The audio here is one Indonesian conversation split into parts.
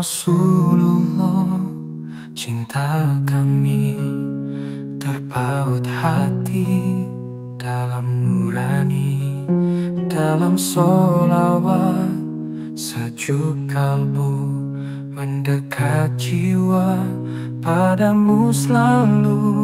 Rasulullah, cinta kami terpaut hati dalam nurani, dalam sholawat sejuk kalbu, mendekat jiwa padamu selalu.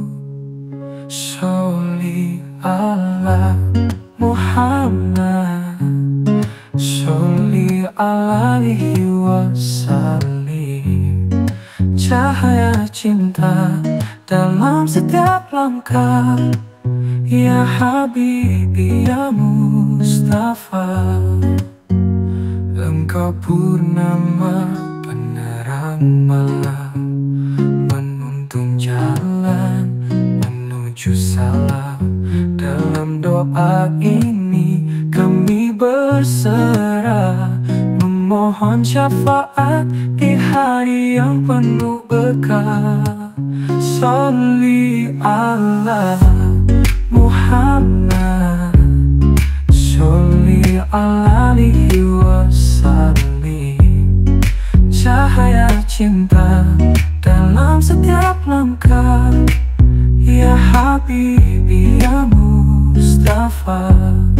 Sholli ala Muhammad, sholli alaihi wasallim. Cahaya cinta dalam setiap langkah, ya Habibi ya Mustafa. Engkau purnama penerang malam, menuntun jalan menuju salam. Dalam doa ini kami berserah, memohon syafaat di hari yang penuh berkah. Sholli ala Muhammad, sholli alaihi wasallim. Cahaya cinta dalam setiap langkah, ya Habibi ya Mustafa.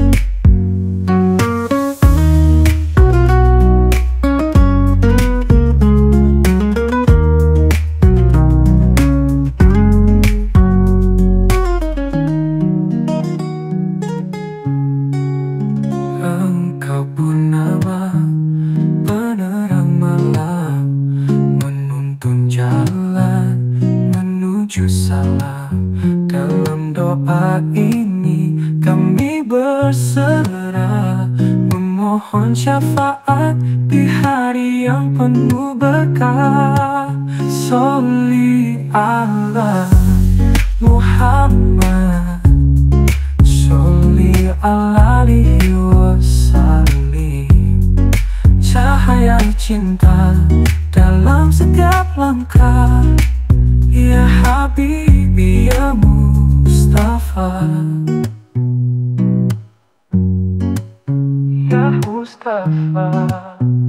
Engkau purnama penerang malam, menuntun jalan menuju salam. Dalam doa ini kami berserah, memohon syafaat di hari yang penuh berkah. Sholli ala Muhammad, sholli alaihi wasallim. Cahaya cinta dalam setiap langkah, ya Habibi ya Mustafa. Ya Mustafa.